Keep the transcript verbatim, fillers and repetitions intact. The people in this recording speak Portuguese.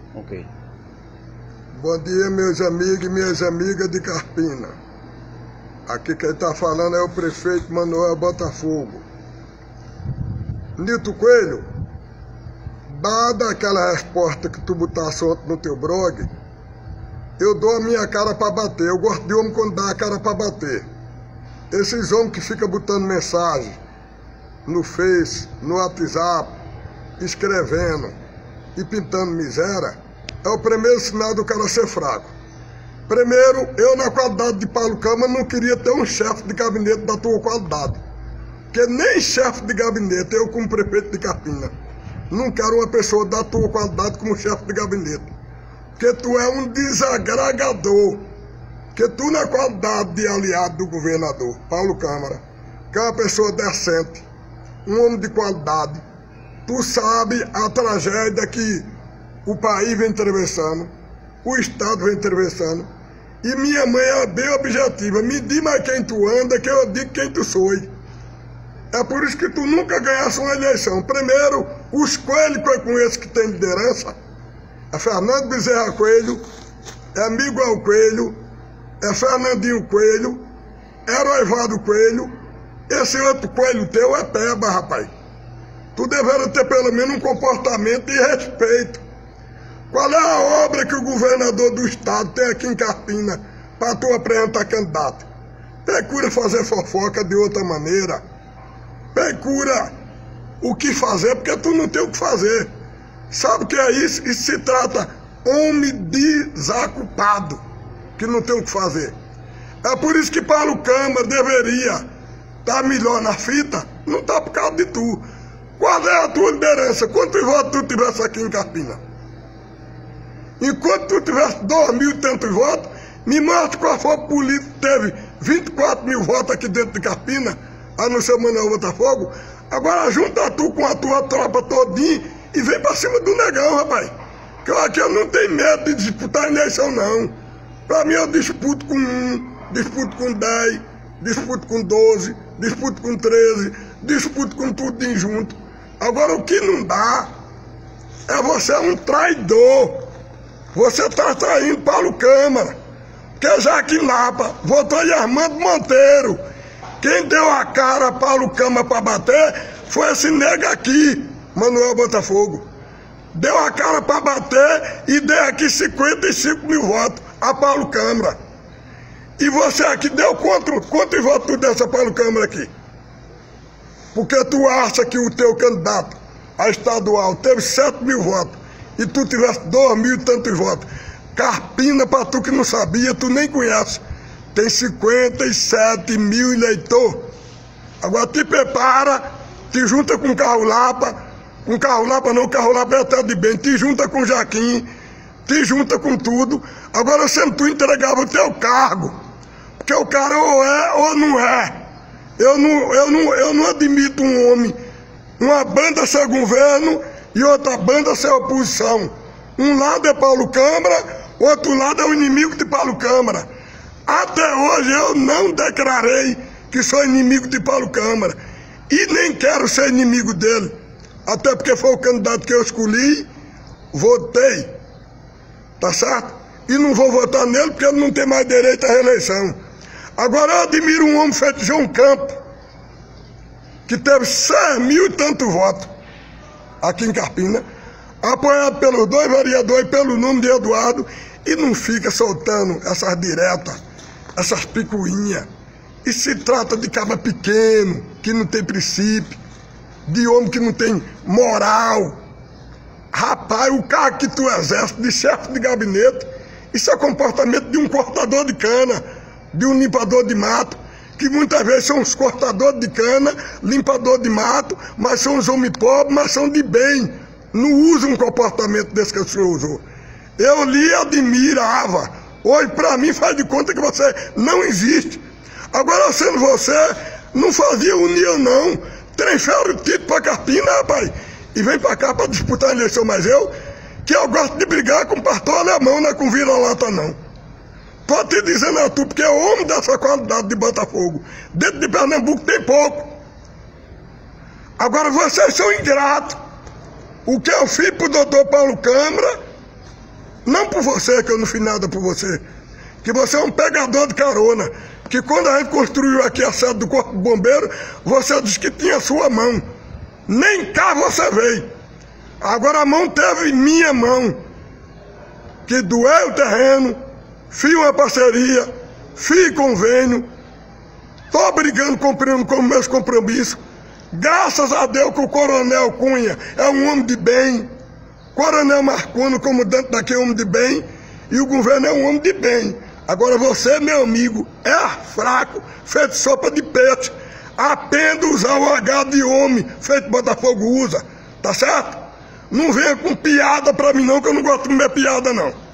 Ok. Bom dia, meus amigos e minhas amigas de Carpina. Aqui quem está falando é o prefeito Manuel Botafogo. Nito Coelho, dada aquela resposta que tu botasse ontem no teu blog, eu dou a minha cara para bater. Eu gosto de homem quando dá a cara para bater. Esses homens que ficam botando mensagem no Face, no WhatsApp, escrevendo e pintando miséria, é o primeiro sinal do cara ser fraco. Primeiro, eu na qualidade de Paulo Câmara não queria ter um chefe de gabinete da tua qualidade. Porque nem chefe de gabinete, eu como prefeito de Carpina, não quero uma pessoa da tua qualidade como chefe de gabinete. Porque tu é um desagregador. Porque tu na qualidade de aliado do governador, Paulo Câmara, que é uma pessoa decente, um homem de qualidade, tu sabe a tragédia que o país vem atravessando, o Estado vem atravessando, e minha mãe é bem objetiva, me diz mais quem tu anda, que eu digo quem tu sou. É por isso que tu nunca ganhasse uma eleição. Primeiro, os coelhos que eu conheço que tem liderança, é Fernando Bezerra Coelho, é Miguel Coelho, é Fernandinho Coelho, é Roivado Coelho, esse outro coelho teu é peba, rapaz. Tu deveria ter pelo menos um comportamento de respeito. Qual é a obra que o governador do estado tem aqui em Carpina para tu apresentar candidato? Procura fazer fofoca de outra maneira. Procura o que fazer, porque tu não tem o que fazer. Sabe o que é isso? Isso se trata homem desocupado, que não tem o que fazer. É por isso que Paulo Câmara deveria estar melhor na fita, não está por causa de tu. Qual é a tua liderança? Quantos votos tu tivesse aqui em Carpina? Enquanto tu tivesse dois mil e tantos votos, me mostra qual foi o político que teve vinte e quatro mil votos aqui dentro de Carpina, a não ser o Manuel Botafogo. Agora junta tu com a tua tropa todinha e vem pra cima do negão, rapaz. Que eu aqui eu não tenho medo de disputar a eleição, não. Pra mim eu disputo com um, disputo com dez, disputo com doze, disputo com treze, disputo com tudo em junto. Agora o que não dá é você um traidor. Você está traindo Paulo Câmara, que Jaquim Lapa votou em Armando Monteiro. Quem deu a cara a Paulo Câmara para bater foi esse nega aqui, Manuel Botafogo. Deu a cara para bater e deu aqui cinquenta e cinco mil votos a Paulo Câmara. E você aqui deu quanto, quantos votos tu dessa Paulo Câmara aqui? Porque tu acha que o teu candidato a estadual teve sete mil votos e tu tivesse dois mil e tantos votos. Carpina, para tu que não sabia, tu nem conhece, tem cinquenta e sete mil eleitor. Agora te prepara, te junta com Carro Lapa, com Carro Lapa não, Carro Lapa é até de bem, te junta com Jaquim, te junta com tudo. Agora sempre tu entregava o teu cargo, porque o cara ou é ou não é. Eu não, eu não, eu não admito um homem, uma banda ser governo e outra banda ser oposição. Um lado é Paulo Câmara, outro lado é o inimigo de Paulo Câmara. Até hoje eu não declarei que sou inimigo de Paulo Câmara. E nem quero ser inimigo dele. Até porque foi o candidato que eu escolhi, votei. Tá certo? E não vou votar nele porque ele não tem mais direito à reeleição. Agora eu admiro um homem feito João Campos, que teve seis mil e tantos votos aqui em Carpina, apoiado pelos dois vereadores e pelo nome de Eduardo, e não fica soltando essas diretas, essas picuinhas. E se trata de cabra pequeno, que não tem princípio, de homem que não tem moral. Rapaz, o cargo que tu exerce de chefe de gabinete, isso é comportamento de um cortador de cana, de um limpador de mato, que muitas vezes são os cortadores de cana, limpador de mato, mas são os homens pobres, mas são de bem. Não usam um comportamento desse que o senhor usou. Eu lhe admirava. Hoje, para mim, faz de conta que você não existe. Agora, sendo você, não fazia união, não. Transfere o título para Carpina, rapaz, e vem para cá para disputar a eleição. Mas eu, que eu gosto de brigar com pastor alemão, não é com vira-lata, não. Tô te dizendo a tu, porque é homem dessa qualidade de Botafogo. Dentro de Pernambuco tem pouco. Agora vocês são ingratos. O que eu fiz pro doutor Paulo Câmara, Não por você, que eu não fiz nada por você. Que você é um pegador de carona. Que quando a gente construiu aqui a sede do Corpo de Bombeiro, você disse que tinha sua mão. Nem cá você veio. Agora a mão teve minha mão. Que doei o terreno, fiz uma parceria, fiz convênio, estou brigando, cumprindo com meus compromissos. Graças a Deus que o Coronel Cunha é um homem de bem. Coronel Marconi, comandante daqui, é um homem de bem. E o governo é um homem de bem. Agora você, meu amigo, é fraco, feito sopa de peixe. Aprenda a usar o H de homem, feito Botafogo usa. Tá certo? Não venha com piada pra mim não, que eu não gosto de comer piada não.